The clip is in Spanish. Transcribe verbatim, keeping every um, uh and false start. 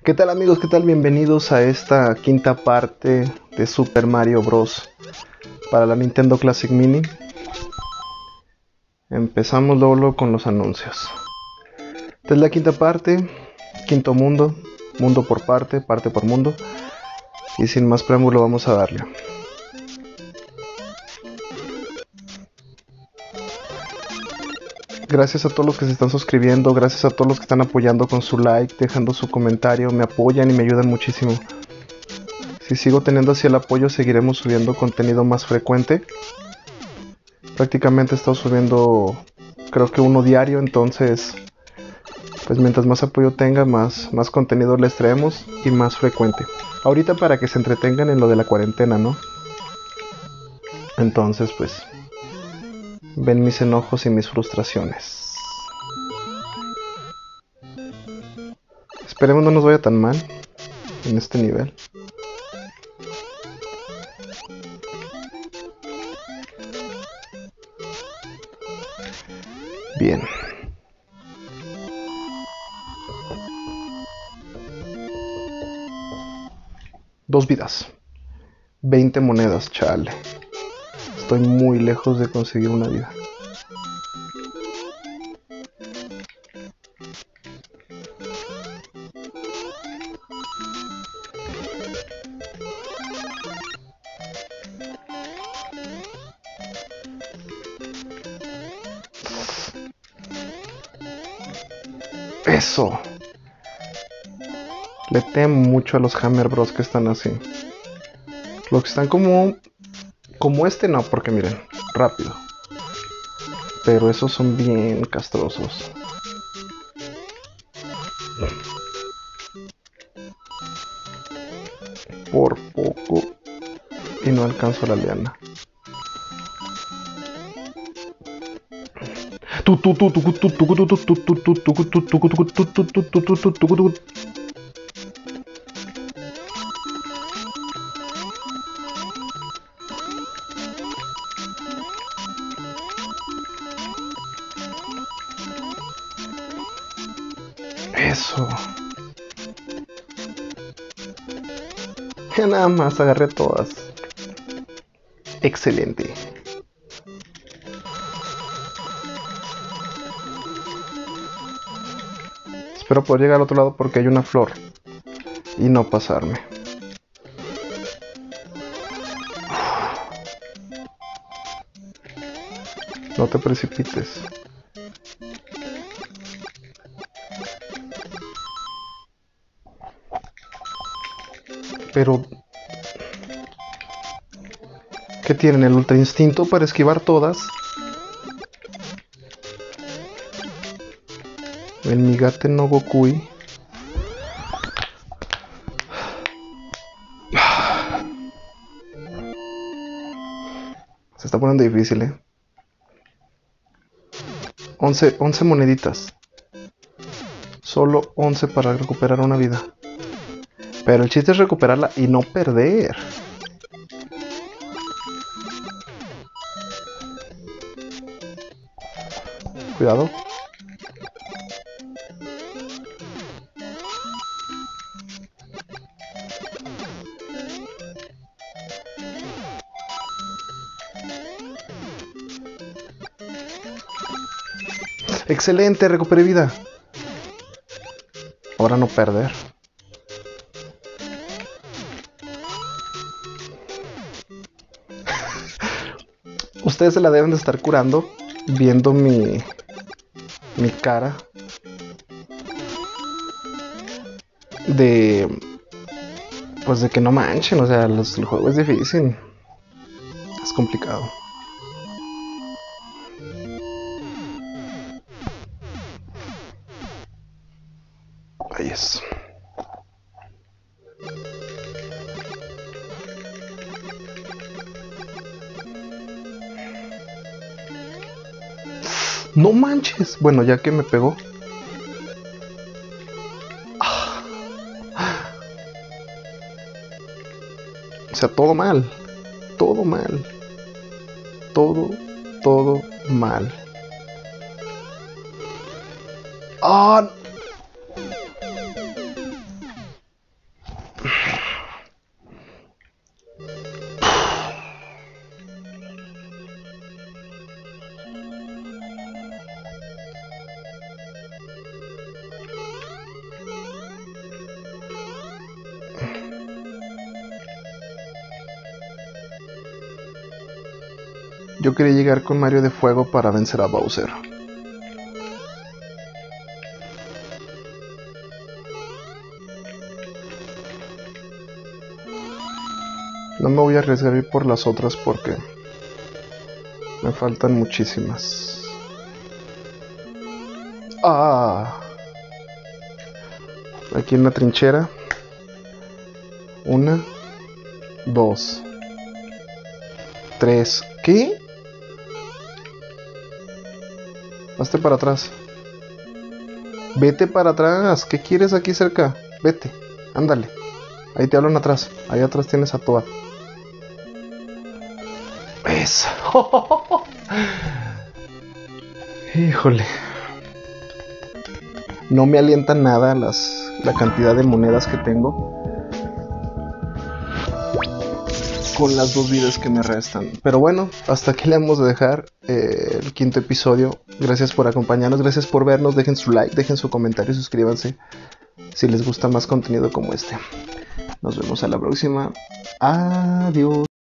¿Qué tal amigos? ¿Qué tal? Bienvenidos a esta quinta parte de Super Mario Bros. Para la Nintendo Classic Mini. Empezamos luego, luego con los anuncios. Esta es la quinta parte, quinto mundo, mundo por parte, parte por mundo. Y sin más preámbulo vamos a darle. Gracias a todos los que se están suscribiendo, gracias a todos los que están apoyando con su like, dejando su comentario, me apoyan y me ayudan muchísimo. Si sigo teniendo así el apoyo, seguiremos subiendo contenido más frecuente. Prácticamente he estado subiendo, creo que uno diario, entonces, pues mientras más apoyo tenga, más, más contenido les traemos y más frecuente. Ahorita para que se entretengan en lo de la cuarentena, ¿no? Entonces, pues, ven mis enojos y mis frustraciones. Esperemos no nos vaya tan mal en este nivel. Bien. Dos vidas. veinte monedas, chale. Estoy muy lejos de conseguir una vida. Eso. Le temo mucho a los Hammer Bros que están así. Los que están como... Como este no, porque miren, rápido. Pero esos son bien castrosos. Por poco. Y no alcanzo la liana. Eso. Ya nada más agarré todas. Excelente. Espero poder llegar al otro lado porque hay una flor. Y no pasarme. No te precipites. Pero... ¿qué tienen? ¿El ultra instinto para esquivar todas? El Migate no Gokui. Se está poniendo difícil, ¿eh? once, once moneditas. Solo once para recuperar una vida. Pero el chiste es recuperarla y no perder. Cuidado. Excelente, recuperé vida. Ahora no perder. Ustedes se la deben de estar curando viendo mi mi cara de pues de que no manchen, o sea, los, el juego es difícil, es complicado. Ahí es. No manches. Bueno, ya que me pegó. Ah. O sea, todo mal. Todo mal. Todo, todo mal. ¡Ah! Yo quería llegar con Mario de Fuego para vencer a Bowser. No me voy a arriesgar a ir por las otras porque me faltan muchísimas. Ah, aquí en la trinchera. Una, dos, tres. ¿Qué? Hazte para atrás. Vete para atrás. ¿Qué quieres aquí cerca? Vete. Ándale. Ahí te hablan atrás. Ahí atrás tienes a Toad. Eso. Híjole. No me alienta nada las, la cantidad de monedas que tengo con las dos vidas que me restan. Pero bueno, hasta aquí le vamos a dejar eh, el quinto episodio. Gracias por acompañarnos, gracias por vernos. Dejen su like, dejen su comentario, suscríbanse si les gusta más contenido como este. Nos vemos a la próxima. Adiós.